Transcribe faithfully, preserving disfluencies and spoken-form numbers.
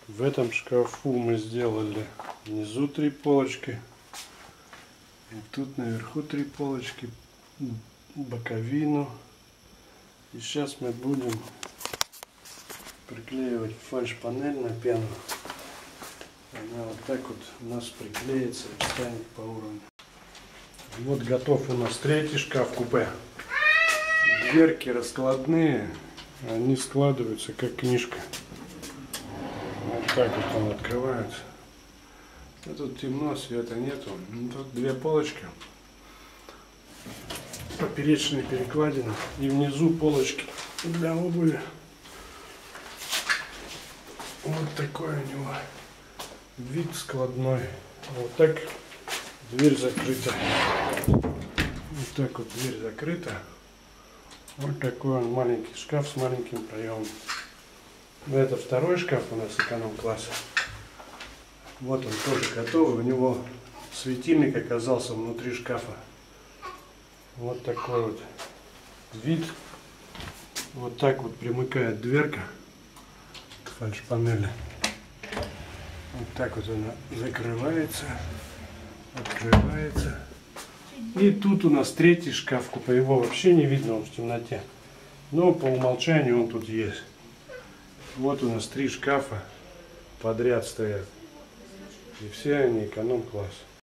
В этом шкафу мы сделали внизу три полочки. И тут наверху три полочки, боковину. И сейчас мы будем приклеивать фальш-панель на пену. Она вот так вот у нас приклеится и встанет по уровню. Вот готов у нас третий шкаф-купе. Дверки раскладные, они складываются как книжка. Вот так вот он открывается. А тут темно, света нету. Тут две полочки, поперечные перекладины, и внизу полочки для обуви. Вот такой у него вид складной. Вот так дверь закрыта. Вот так вот дверь закрыта. Вот такой он маленький шкаф с маленьким проемом. Это второй шкаф у нас эконом-класса. Вот он тоже готовый. У него светильник оказался внутри шкафа. Вот такой вот вид. Вот так вот примыкает дверка к фальш-панели. Вот так вот она закрывается, открывается. И тут у нас третий шкаф-купе. Его вообще не видно, он в темноте. Но по умолчанию он тут есть. Вот у нас три шкафа подряд стоят. И все они эконом-класс.